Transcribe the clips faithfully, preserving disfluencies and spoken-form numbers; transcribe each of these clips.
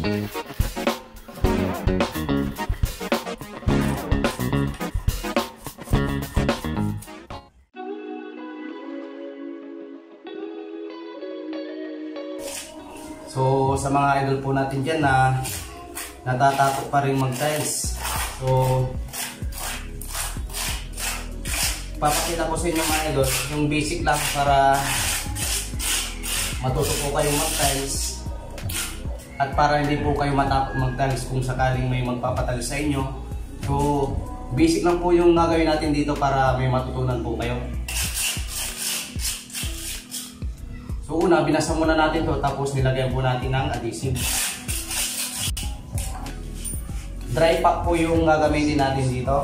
So sa mga idol po natin dyan na natatakot pa rin mag-tiles, so papakita ko sa inyo mga idol yung basic lang para matuto po kayong mag-tiles at para hindi po kayo matakot mag-tiles kung sakaling may magpapatiles sa inyo. So basic lang po yung gagawin natin dito para may matutunan po kayo. So una, binasa muna natin to, tapos nilagyan po natin ng adhesive. Dry pack po yung gagamitin natin dito.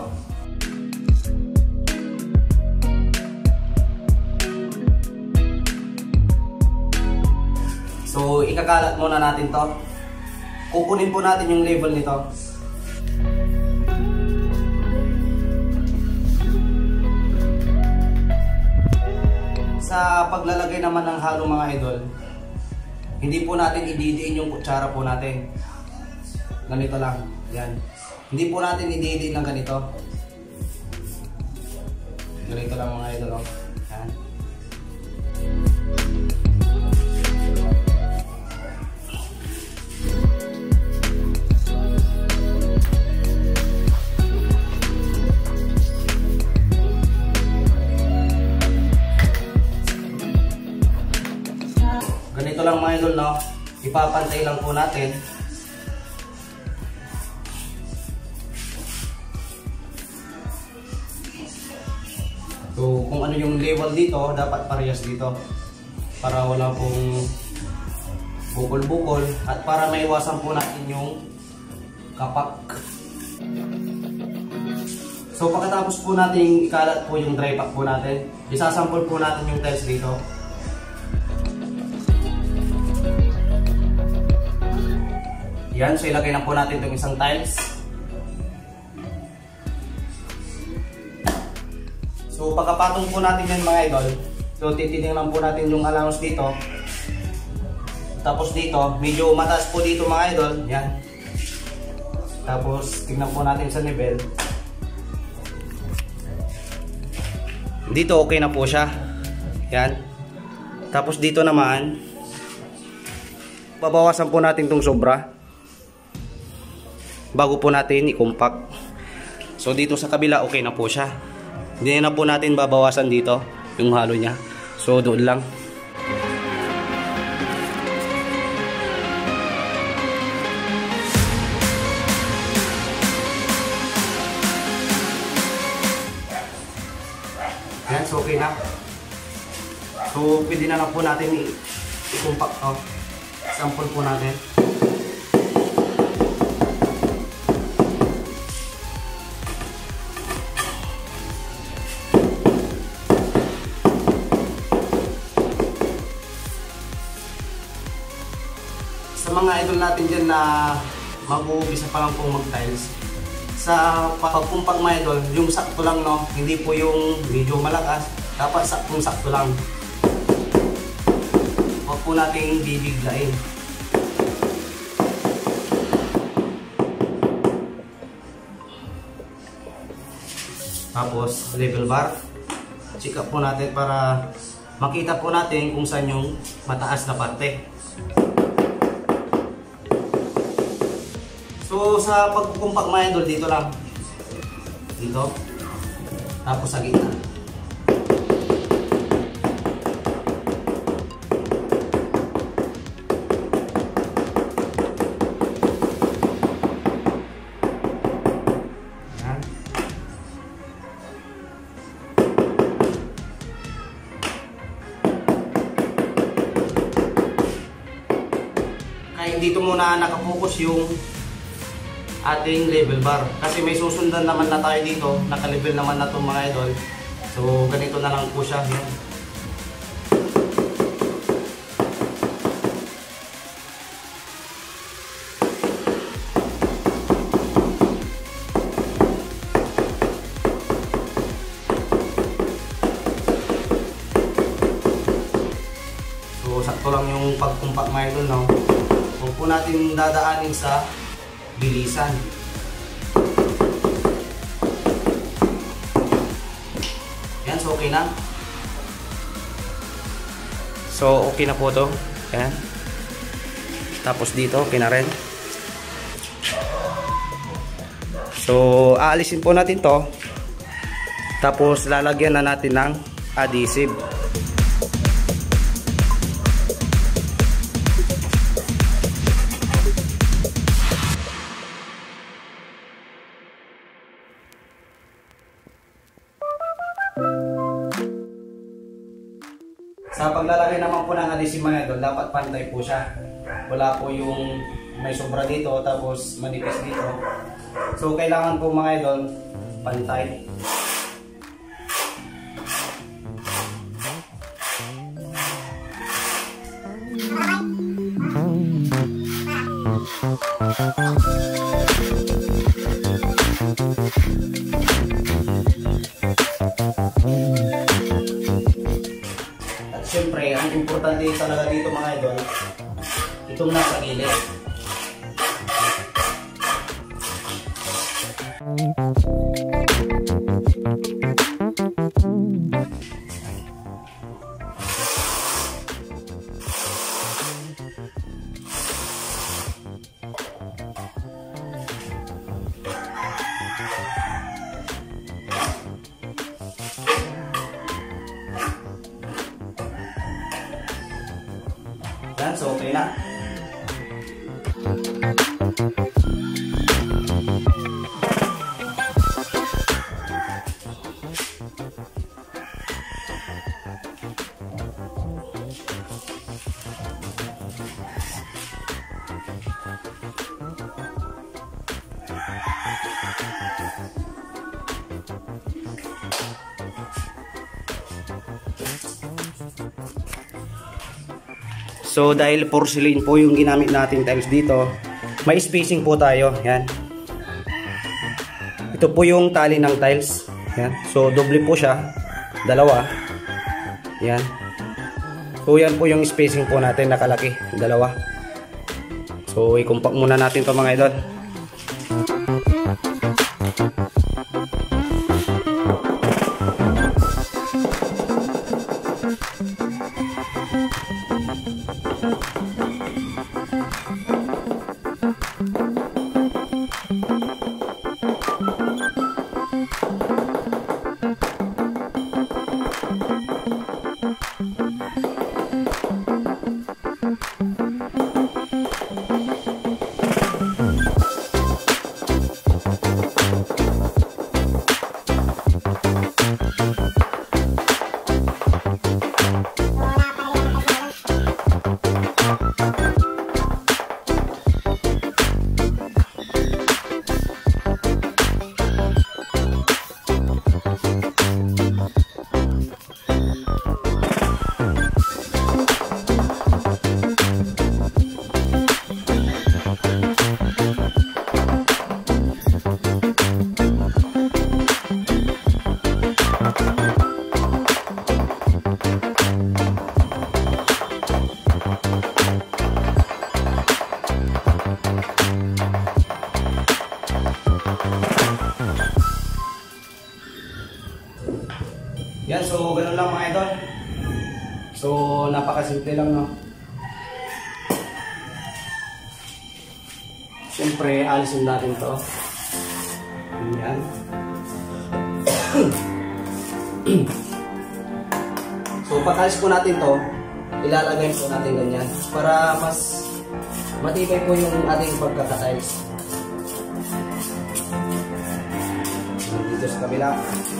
So ikakalat muna natin to. Kukunin po natin yung level nito. Sa paglalagay naman ng halo mga idol, hindi po natin ididiin yung kutsara po natin. Ganito lang. Yan. Hindi po natin ididiin ng ganito. Ganito lang mga idol. Oh. Yan. Ganito lang mga idol, no? Ipapantay lang po natin. So kung ano yung level dito, dapat parehas dito. Para wala pong bukol-bukol at para maiwasan po natin yung kapak. So pagkatapos po natin ikalat po yung dry pack po natin, isasample po natin yung tiles dito. Yan, so ilagay na po natin itong isang tiles. So pagkapatong po natin yan mga idol, so titingnan po natin yung allowance dito. Tapos dito, medyo mataas po dito mga idol. Yan. Tapos tingnan po natin sa level. Dito okay na po siya. Yan. Tapos dito naman, babawasan po natin itong sobra bago po natin i-compact. So dito sa kabila okay na po siya. Hindi na po natin babawasan dito yung halo niya. So doon lang. Yan, so okay na. So pwede na lang po natin i-compact to. Sample po natin. Sa mga idol natin dyan na mag-uumpisa pa lang pong mag-tiles, sa pagkumpag mga idol, yung sakto lang, no? Hindi po yung medyo malakas, dapat saktong sakto lang. Huwag po natin bibiglain. Tapos level bar, check up po natin para makita po natin kung saan yung mataas na parte. So sa pagkukumpak mga idol, dito lang. Dito. Tapos sa gitna. Yan. Kaya dito muna nakapokus yung ating level bar kasi may susundan naman na tayo dito, naka-level naman na itong mga idol. So ganito na lang po siya. Yan. So sakto lang yung pagkumpak mga idol, no? Huwag po natin dadaanin sa bilisan. Yan, so okay na. So okay na po to. Yan. Tapos dito, okay na rin. So aalisin po natin to. Tapos lalagyan na natin ng adhesive. Sa paglalagay naman po ng adhesive mga idol, dapat pantay po siya. Wala po yung may sobra dito tapos manipis dito. So kailangan po mga idol, pantay. At syempre, ang importante talaga dito mga idol, itong nasa gilid. Yan, so okay na. So dahil porcelain po yung ginamit nating tiles dito, may spacing po tayo. Yan. Ito po yung tali ng tiles. Yan. So doble po siya. Dalawa. Yan. So yan po yung spacing po natin nakalaki. Dalawa. So i-compact muna natin to mga idol. Yan, so ganun lang mga idol. So napakasimple lang, no. Siyempre alisin natin to. Yan. So pag-alis po natin to, ilalagay po natin ganyan para mas matibay po yung ating pagkaka-tiles. Dito sa kabila.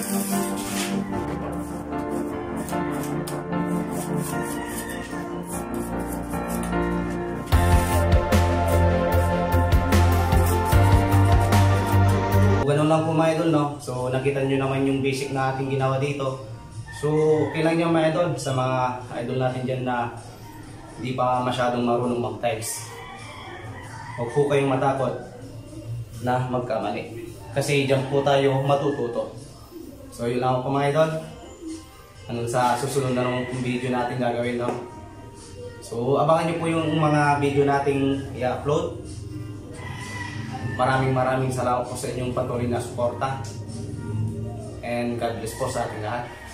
Ganun lang po mga idol, no? So nakita nyo naman yung basic na ating ginawa dito. So okay lang yung mga idol sa mga idol natin dyan na hindi pa masyadong marunong mag-tiles. Huwag po kayong matakot na magkamali. Kasi dyan po tayo matututo. So yun lang po mga idol. Hanggang sa susunod na ng video natin gagawin, no? So abangan nyo po yung mga video nating i-upload. Maraming maraming salamat po sa inyong patuloy na suporta. And God bless po sa ating lahat.